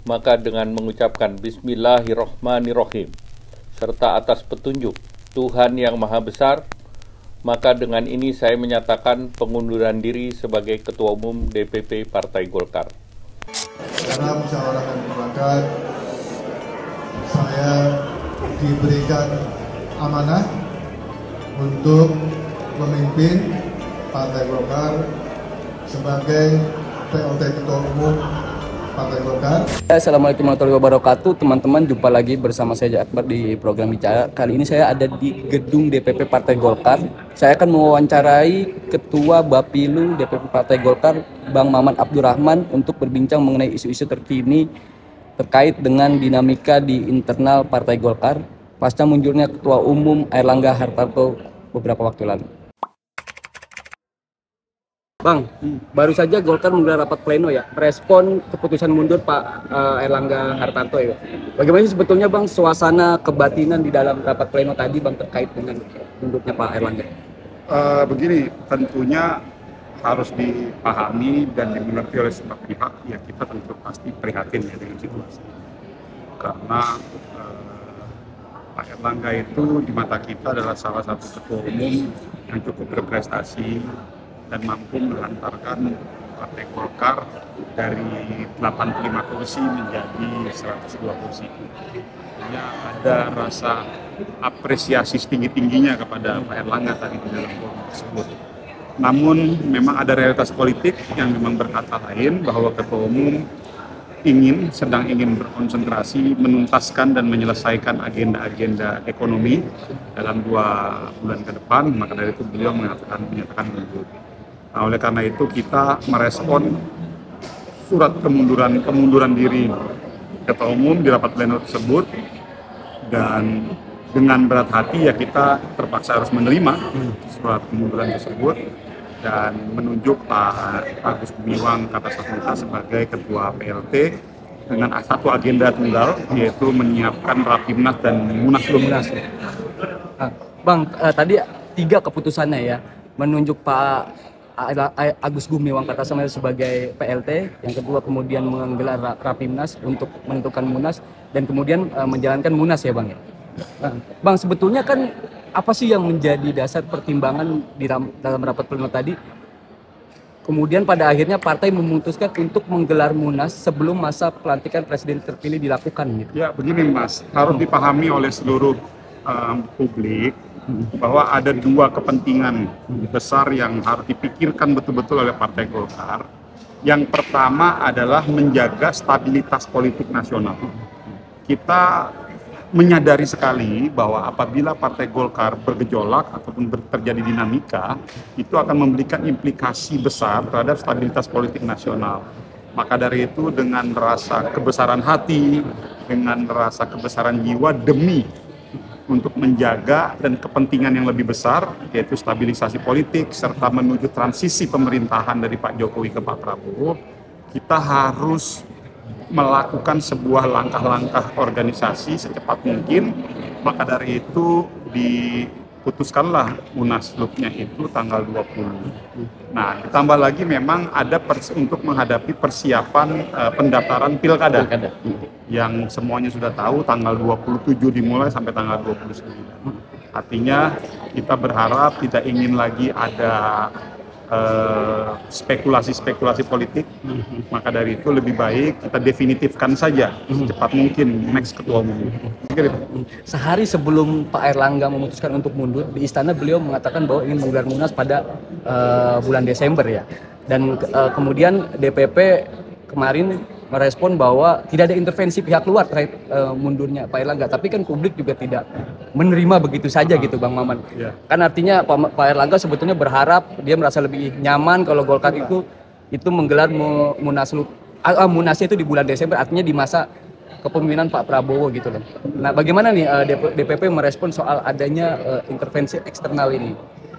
maka dengan mengucapkan Bismillahirrohmanirrohim, serta atas petunjuk Tuhan yang Maha Besar, maka dengan ini saya menyatakan pengunduran diri sebagai Ketua Umum DPP Partai Golkar. Karena musyawarah dan mufakat, saya diberikan amanah untuk memimpin Partai Golkar sebagai PLT Ketua Umum Partai Golkar. Assalamualaikum warahmatullahi wabarakatuh. Teman-teman, jumpa lagi bersama saya Akbar di program Bicara. Kali ini saya ada di gedung DPP Partai Golkar. Saya akan mewawancarai Ketua Bapilu DPP Partai Golkar, Bang Maman Abdurrahman, untuk berbincang mengenai isu-isu terkini terkait dengan dinamika di internal Partai Golkar pasca munculnya Ketua Umum Airlangga Hartarto beberapa waktu lalu. Bang, baru saja Golkar menggelar rapat pleno ya, merespon keputusan mundur Pak Airlangga Hartarto ya. Bagaimana sih sebetulnya Bang suasana kebatinan di dalam rapat pleno tadi Bang terkait dengan mundurnya Pak Airlangga? Begini, tentunya harus dipahami dan dimengerti oleh semua pihak, ya kita tentu pasti prihatin ya dengan situasi. Karena Pak Airlangga itu di mata kita adalah salah satu ketua umum yang cukup berprestasi dan mampu menghantarkan Partai Golkar dari 85 kursi menjadi 102 kursi. Ya, ada rasa apresiasi setinggi-tingginya kepada Pak Airlangga tadi di dalam forum tersebut. Namun memang ada realitas politik yang memang berkata lain, bahwa ketua umum sedang ingin berkonsentrasi menuntaskan dan menyelesaikan agenda-agenda ekonomi dalam 2 bulan ke depan. Maka dari itu beliau menyatakan mundur. Nah, oleh karena itu kita merespon surat kemunduran diri Ketua Umum di rapat pleno tersebut, dan dengan berat hati ya kita terpaksa harus menerima surat kemunduran tersebut dan menunjuk Pak Agus Gumiwang Kartasasmita sebagai Ketua PLT dengan satu agenda tunggal, yaitu menyiapkan Rapimnas dan Munaslup. Bang, tadi 3 keputusannya ya, menunjuk Pak Agus Gumiwang Kartasasmita sebagai PLT, yang kedua kemudian menggelar Rapimnas untuk menentukan Munas, dan kemudian menjalankan Munas ya Bang ya. Bang, sebetulnya kan apa sih yang menjadi dasar pertimbangan di dalam rapat pleno tadi? Kemudian pada akhirnya partai memutuskan untuk menggelar Munas sebelum masa pelantikan presiden terpilih dilakukan gitu. Ya begini Mas, harus dipahami oleh seluruh publik bahwa ada 2 kepentingan besar yang harus dipikirkan betul-betul oleh Partai Golkar. Yang pertama adalah menjaga stabilitas politik nasional. Kita menyadari sekali bahwa apabila Partai Golkar bergejolak ataupun terjadi dinamika, itu akan memberikan implikasi besar terhadap stabilitas politik nasional. Maka dari itu dengan rasa kebesaran hati, dengan rasa kebesaran jiwa demi untuk menjaga dan kepentingan yang lebih besar, yaitu stabilisasi politik serta menuju transisi pemerintahan dari Pak Jokowi ke Pak Prabowo, kita harus melakukan sebuah langkah-langkah organisasi secepat mungkin. Maka dari itu diputuskanlah Munaslupnya itu tanggal 20. Nah, ditambah lagi memang ada untuk menghadapi persiapan pendaftaran pilkada yang semuanya sudah tahu tanggal 27 dimulai sampai tanggal 29. Artinya kita berharap tidak ingin lagi ada spekulasi-spekulasi politik. Maka dari itu lebih baik kita definitifkan saja secepat mungkin next ketua umum. Sehari sebelum Pak Airlangga memutuskan untuk mundur, di istana beliau mengatakan bahwa ingin menggelar Munas pada bulan Desember ya. Dan kemudian DPP kemarin merespon bahwa tidak ada intervensi pihak luar terkait mundurnya Pak Airlangga, tapi kan publik juga tidak menerima begitu saja gitu Bang Maman. Kan artinya Pak Airlangga sebetulnya berharap, dia merasa lebih nyaman kalau Golkar itu menggelar Munasnya itu di bulan Desember, artinya di masa kepemimpinan Pak Prabowo gitu loh. Nah, bagaimana nih DPP merespon soal adanya intervensi eksternal ini?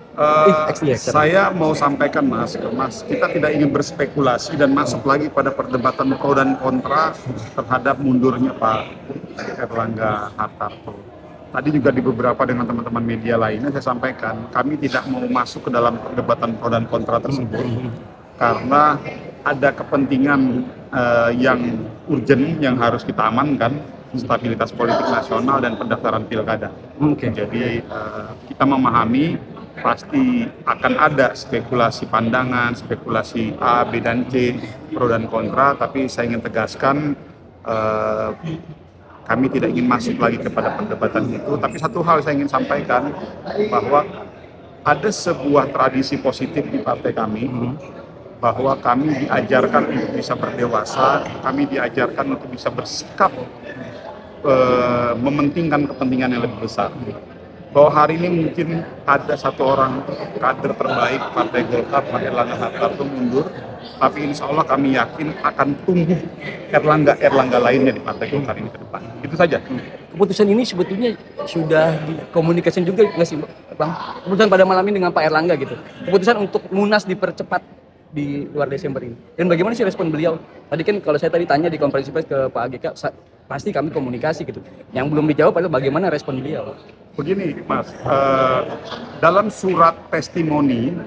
Saya mau sampaikan Mas, kita tidak ingin berspekulasi dan masuk lagi pada perdebatan pro dan kontra terhadap mundurnya Pak Airlangga Hartarto. Tadi juga di beberapa dengan teman-teman media lainnya saya sampaikan, kami tidak mau masuk ke dalam perdebatan pro dan kontra tersebut karena ada kepentingan yang urgent yang harus kita amankan, stabilitas politik nasional dan pendaftaran pilkada. Jadi kita memahami pasti akan ada spekulasi pandangan, spekulasi A, B, dan C, pro dan kontra, tapi saya ingin tegaskan kami tidak ingin masuk lagi kepada perdebatan itu. Tapi satu hal saya ingin sampaikan, bahwa ada sebuah tradisi positif di partai kami, bahwa kami diajarkan untuk bisa berdewasa, kami diajarkan untuk bisa bersikap mementingkan kepentingan yang lebih besar. Bahwa hari ini mungkin ada satu orang kader terbaik Partai Golkar, Pak Erlangga Hartarto, mundur, tapi insya Allah kami yakin akan tumbuh Erlangga lainnya di Partai Golkar ini ke depan. Itu saja. Keputusan ini sebetulnya sudah dikomunikasikan juga nggak sih, Bang? Keputusan pada malam ini dengan Pak Erlangga gitu. Keputusan untuk Munas dipercepat di luar Desember ini. Dan bagaimana sih respon beliau? Tadi kan kalau saya tadi tanya di konferensi pers ke Pak AGK, pasti kami komunikasi gitu. Yang belum dijawab adalah bagaimana respon beliau. Begini, Mas, dalam surat testimoni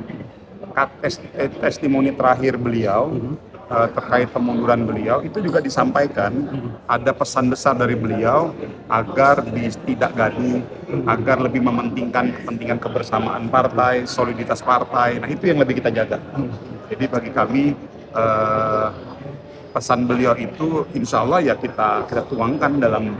terakhir beliau terkait pemunduran beliau itu juga disampaikan ada pesan besar dari beliau agar tidak gaduh, agar lebih mementingkan kepentingan kebersamaan partai, soliditas partai. Nah, itu yang lebih kita jaga. Jadi bagi kami pesan beliau itu insya Allah ya kita tuangkan dalam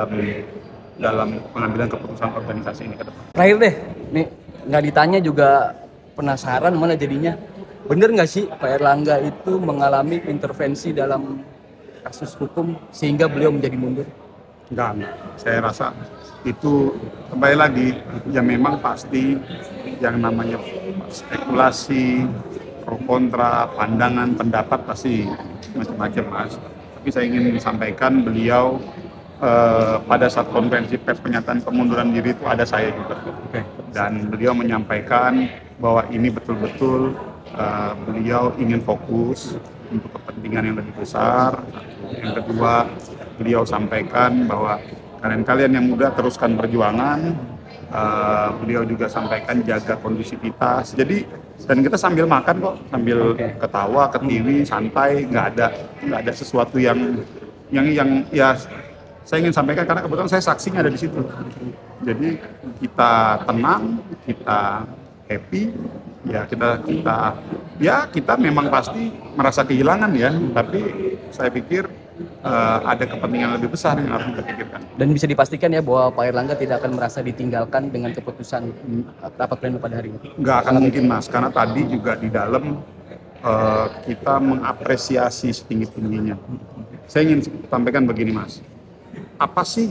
pengambilan keputusan organisasi ini ke depan. Terakhir deh, nih nggak ditanya juga penasaran mana jadinya. Bener nggak sih Pak Erlangga itu mengalami intervensi dalam kasus hukum sehingga beliau menjadi mundur? Enggak. Saya rasa itu kembali lagi, ya memang pasti yang namanya spekulasi, pro kontra, pandangan, pendapat pasti macam-macam, Mas. Tapi saya ingin sampaikan beliau pada saat konferensi pers pernyataan pengunduran diri itu ada saya juga. Dan beliau menyampaikan bahwa ini betul-betul beliau ingin fokus untuk kepentingan yang lebih besar. Yang kedua, beliau sampaikan bahwa kalian yang muda teruskan perjuangan. Beliau juga sampaikan jaga kondusivitas. Jadi dan kita sambil makan kok, sambil ketawa, ketiwi, santai, nggak ada sesuatu yang ya saya ingin sampaikan karena kebetulan saya saksinya ada di situ. Jadi kita tenang, kita happy. Ya kita memang pasti merasa kehilangan ya, tapi saya pikir ada kepentingan lebih besar yang harus kita pikirkan. Dan bisa dipastikan ya bahwa Pak Erlangga tidak akan merasa ditinggalkan dengan keputusan rapat pleno pada hari ini. Nggak akan mungkin, Mas, karena tadi juga di dalam kita mengapresiasi setinggi-tingginya. Saya ingin sampaikan begini, Mas, apa sih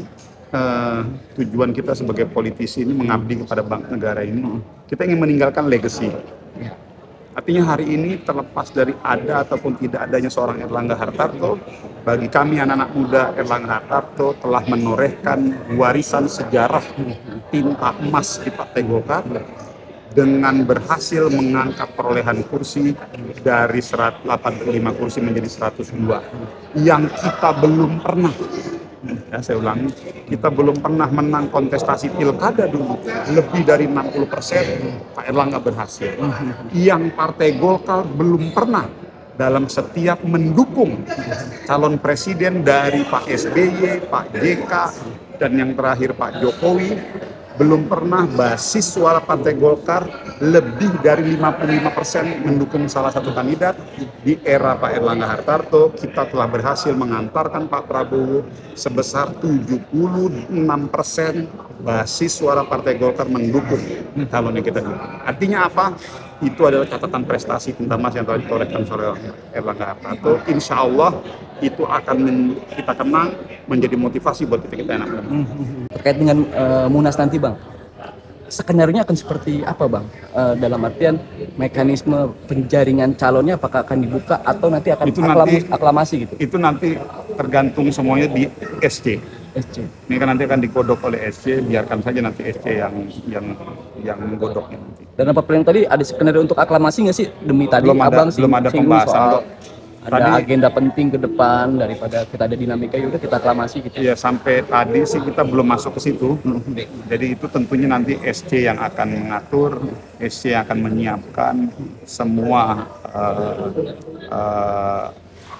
tujuan kita sebagai politisi ini mengabdi kepada bangsa negara ini? Kita ingin meninggalkan legacy. Artinya hari ini terlepas dari ada ataupun tidak adanya seorang Erlangga Hartarto, bagi kami anak-anak muda, Erlangga Hartarto telah menorehkan warisan sejarah tinta emas di Partai Golkar dengan berhasil mengangkat perolehan kursi dari 185 kursi menjadi 102 yang kita belum pernah. Ya, saya ulangi, kita belum pernah menang kontestasi pilkada dulu. Lebih dari 60% Pak Erlangga berhasil. Yang Partai Golkar belum pernah dalam setiap mendukung calon presiden dari Pak SBY, Pak JK, dan yang terakhir Pak Jokowi, belum pernah basis suara Partai Golkar lebih dari 55% mendukung salah satu kandidat. Di era Pak Erlangga Hartarto, kita telah berhasil mengantarkan Pak Prabowo sebesar 76% basis suara Partai Golkar mendukung calon yang kita dukung. Artinya apa? Itu adalah catatan prestasi tinta emas yang telah ditorehkan oleh Erlangga Hartarto. Insya Allah itu akan kita kenang menjadi motivasi buat kita anak muda. Terkait dengan Munas nanti, Bang, skenario-nya akan seperti apa, Bang? Dalam artian mekanisme penjaringan calonnya apakah akan dibuka atau nanti akan aklamasi gitu? Itu nanti tergantung semuanya di SC. Ini kan nanti akan digodok oleh SC, biarkan saja nanti SC yang menggodoknya nanti. Dan apa plan tadi ada skenario untuk aklamasi nggak sih? Demi tadi belum ada pembahasan soal ada agenda penting ke depan daripada kita ada dinamika, yaudah kita aklamasi gitu. Ya sampai tadi sih kita belum masuk ke situ. Jadi itu tentunya nanti SC yang akan mengatur, SC yang akan menyiapkan semua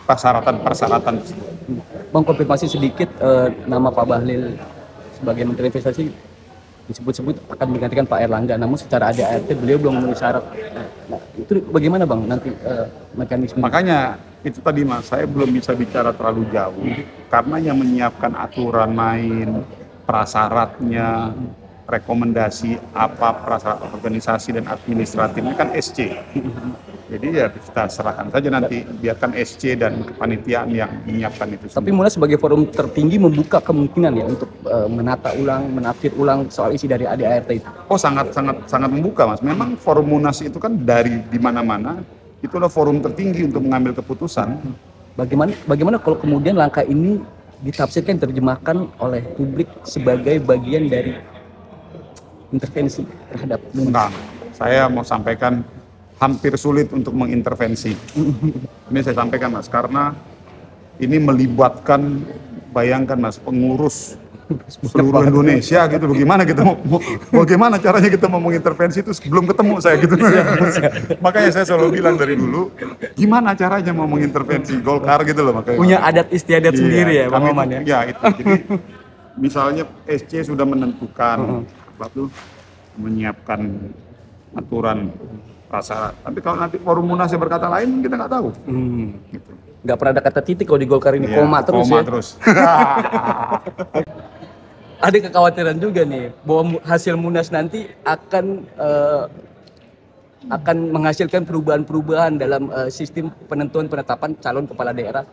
persyaratan tersebut. Bang, konfirmasi sedikit, nama Pak Bahlil sebagai Menteri Investasi disebut-sebut akan menggantikan Pak Erlangga, namun secara ADART beliau belum memenuhi syarat. Nah, itu bagaimana Bang nanti mekanisme? Makanya itu tadi Mas, saya belum bisa bicara terlalu jauh karena yang menyiapkan aturan main, prasyaratnya, rekomendasi apa prasyarat organisasi dan administratifnya kan SC. Jadi ya kita serahkan saja nanti, biarkan SC dan kepanitiaan yang menyiapkan itu. Tapi Munas sebagai forum tertinggi membuka kemungkinan ya untuk menata ulang, menafsir ulang soal isi dari ADART itu. Oh, sangat membuka Mas. Memang forum Munas itu kan dari di mana-mana itulah forum tertinggi untuk mengambil keputusan. Bagaimana kalau kemudian langkah ini ditafsirkan, terjemahkan oleh publik sebagai bagian dari intervensi terhadap Munas? Nah, saya mau sampaikan hampir sulit untuk mengintervensi. Ini saya sampaikan Mas, karena ini melibatkan, bayangkan Mas, pengurus seluruh Indonesia gitu. Bagaimana caranya kita mau mengintervensi itu sebelum ketemu saya gitu. Makanya saya selalu bilang dari dulu, gimana caranya mau mengintervensi Golkar gitu loh. Makanya punya adat istiadat sendiri ya Bang Maman ya. Ya itu. Jadi misalnya SC sudah menentukan lalu menyiapkan aturan prasyarat. Tapi kalau nanti forum Munas berkata lain, kita nggak tahu. Gitu. Nggak pernah ada kata titik kalau di Golkar ini, koma terus koma ya. Terus. Ada kekhawatiran juga nih bahwa hasil Munas nanti akan menghasilkan perubahan-perubahan dalam sistem penetapan calon kepala daerah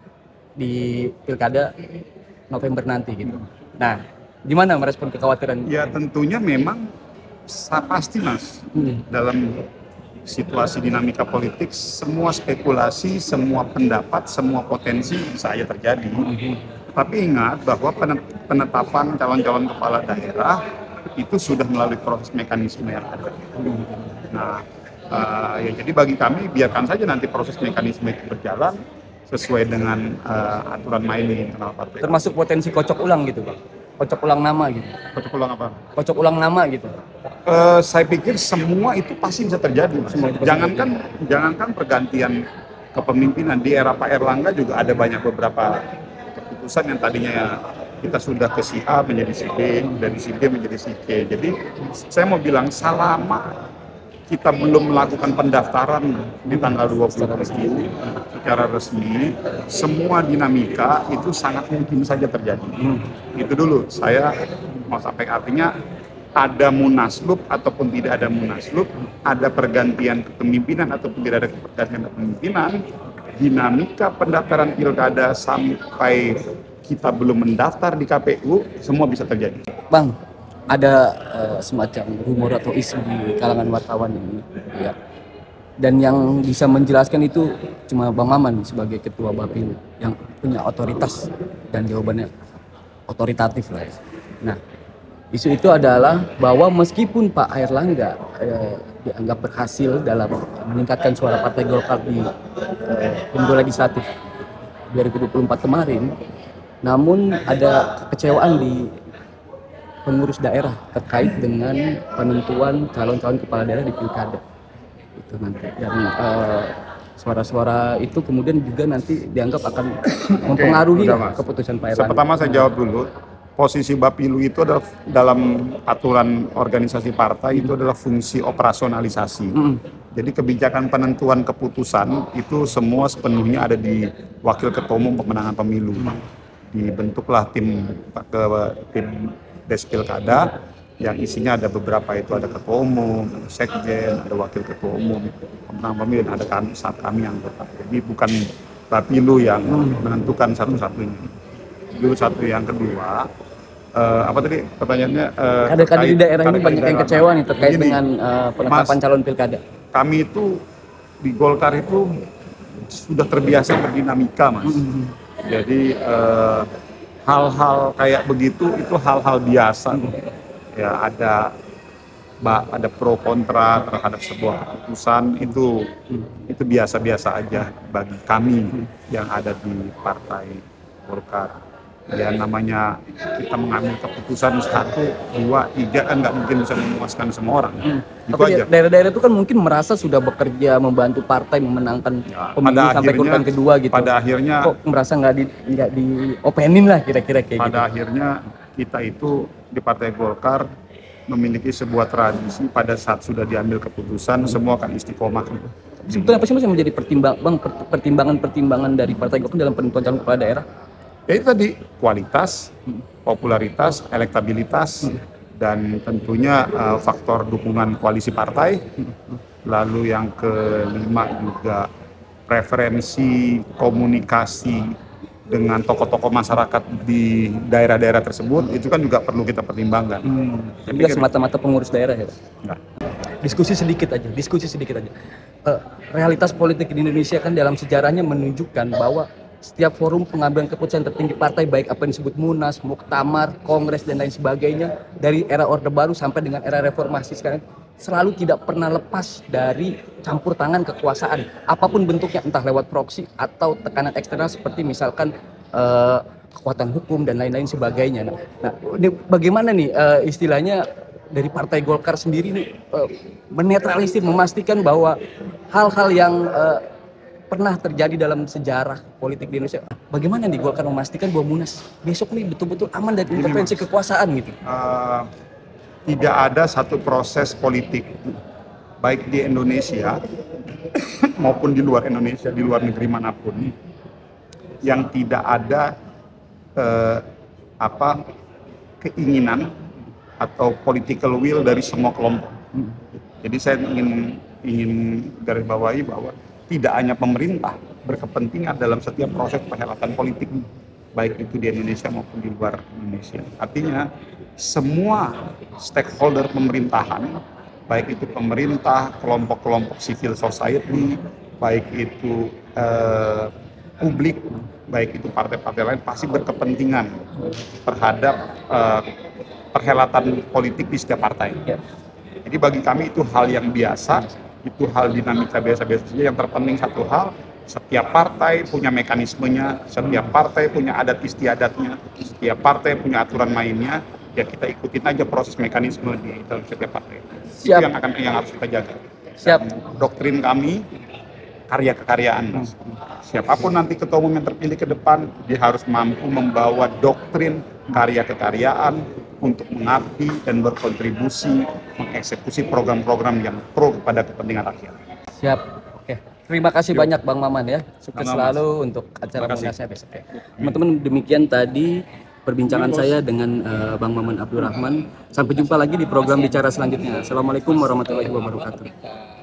di Pilkada November nanti gitu. Nah, gimana merespon kekhawatiran? Ya tentunya memang pasti Mas, dalam situasi dinamika politik, semua spekulasi, semua pendapat, semua potensi bisa saja terjadi. Tapi ingat bahwa penetapan calon-calon kepala daerah itu sudah melalui proses mekanisme yang ada. Nah, ya jadi bagi kami biarkan saja nanti proses mekanisme itu berjalan sesuai dengan aturan main di internal partai. Termasuk potensi kocok ulang gitu Bang? Kocok ulang nama gitu? Kocok ulang apa? Kocok ulang nama gitu. Saya pikir semua itu pasti bisa terjadi. Jangankan pergantian kepemimpinan di era Pak Erlangga juga ada banyak beberapa keputusan yang tadinya kita sudah ke si A menjadi si B, dari si B menjadi si C. Jadi saya mau bilang selama kita belum melakukan pendaftaran di tanggal 20 ini secara resmi, semua dinamika itu sangat mungkin saja terjadi. Itu dulu saya mau sampai, artinya ada munaslup ataupun tidak ada munaslup, ada pergantian kepemimpinan ataupun tidak ada pergantian kepemimpinan, dinamika pendaftaran pilkada sampai kita belum mendaftar di KPU, semua bisa terjadi. Bang, ada semacam rumor atau isu di kalangan wartawan ini ya. Dan yang bisa menjelaskan itu cuma Bang Maman sebagai ketua Bapilu yang punya otoritas dan jawabannya otoritatif lah ya. Nah, isu itu adalah bahwa meskipun Pak Erlangga dianggap berhasil dalam meningkatkan suara Partai Golkar di pemilu legislatif 2024 kemarin, namun ada kekecewaan di pengurus daerah terkait dengan penentuan calon-calon kepala daerah di pilkada itu nanti, dan suara-suara itu kemudian juga nanti dianggap akan mempengaruhi keputusan Pak Erlangga. Pertama saya jawab dulu, posisi Bapilu itu adalah dalam aturan organisasi partai itu adalah fungsi operasionalisasi. Jadi kebijakan penentuan keputusan itu semua sepenuhnya ada di Wakil Ketua Umum Pemenangan Pemilu. Dibentuklah tim Des Pilkada yang isinya ada beberapa, itu ada ketua umum, ada sekjen, ada wakil ketua umum, pemenang pemilu, ada kami yang tetap. Jadi bukan Bapilu yang menentukan satu-satunya. Itu satu. Yang kedua, apa tadi pertanyaannya? Kader-kader di daerah ini banyak yang kecewa nih terkait dengan penetapan calon pilkada. Kami itu di Golkar itu sudah terbiasa berdinamika, Mas. Jadi hal-hal kayak begitu itu hal-hal biasa. Ya ada pro kontra terhadap sebuah keputusan, itu biasa-biasa aja bagi kami yang ada di Partai Golkar. Ya namanya kita mengambil keputusan 1, 2, 3 kan nggak mungkin bisa memuaskan semua orang. Itu Tapi aja. daerah-daerah itu kan mungkin merasa sudah bekerja membantu partai memenangkan Ya, pemilu sampai ke urutan kedua gitu. Pada akhirnya Kok merasa nggak diopenin lah kira-kira kayak gitu. pada akhirnya kita itu di Partai Golkar memiliki sebuah tradisi pada saat sudah diambil keputusan semua akan istiqomah. Sebetulnya apa sih Mas yang menjadi pertimbangan dari Partai Golkar dalam penentuan calon kepala daerah? Ya itu tadi kualitas, popularitas, elektabilitas, dan tentunya faktor dukungan koalisi partai. Lalu yang kelima juga preferensi komunikasi dengan tokoh-tokoh masyarakat di daerah-daerah tersebut, itu kan juga perlu kita pertimbangkan. Jadi nggak semata-mata pengurus daerah ya Pak? Enggak. Diskusi sedikit aja. Realitas politik di Indonesia kan dalam sejarahnya menunjukkan bahwa setiap forum pengambilan keputusan tertinggi partai, baik apa yang disebut Munas, Muktamar, Kongres, dan lain sebagainya, dari era Orde Baru sampai dengan era reformasi sekarang, selalu tidak pernah lepas dari campur tangan kekuasaan, apapun bentuknya, entah lewat proksi atau tekanan eksternal seperti misalkan kekuatan hukum dan lain-lain sebagainya. Nah, ini bagaimana nih istilahnya dari Partai Golkar sendiri nih menetralisir, memastikan bahwa hal-hal yang pernah terjadi dalam sejarah politik di Indonesia, bagaimana nih Golkar memastikan bahwa Munas besok nih betul-betul aman dari intervensi kekuasaan gitu? Tidak ada satu proses politik baik di Indonesia maupun di luar Indonesia, di luar negeri manapun, yang tidak ada keinginan atau political will dari semua kelompok. Jadi saya ingin garis bawahi bahwa tidak hanya pemerintah berkepentingan dalam setiap proses perhelatan politik, baik itu di Indonesia maupun di luar Indonesia. Artinya semua stakeholder pemerintahan, baik itu pemerintah, kelompok-kelompok civil society, baik itu publik, baik itu partai-partai lain, pasti berkepentingan terhadap perhelatan politik di setiap partai. Jadi bagi kami itu hal yang biasa, itu hal dinamika biasa-biasa saja. Yang terpenting satu hal, setiap partai punya mekanismenya, setiap partai punya adat istiadatnya, setiap partai punya aturan mainnya. Ya kita ikutin aja proses mekanisme di dalam setiap partai. Siap. Itu yang harus kita jaga. Siap. Dan doktrin kami karya kekaryaan. Siapapun nanti ketua umum yang terpilih ke depan, dia harus mampu membawa doktrin karya kekaryaan untuk mengabdi dan berkontribusi mengeksekusi program-program yang pro kepada kepentingan rakyat. Siap. Oke. Terima kasih banyak Bang Maman ya. Sukses Sama-sama. selalu untuk acara Munasnya besok ya. Teman-teman, demikian tadi perbincangan saya dengan Bang Maman Abdurrahman. Sampai jumpa lagi di program bicara selanjutnya. Assalamualaikum warahmatullahi wabarakatuh.